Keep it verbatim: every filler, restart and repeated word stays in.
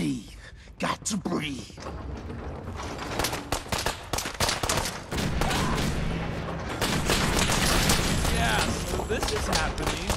breathe. Got to breathe. Yeah, so this is happening.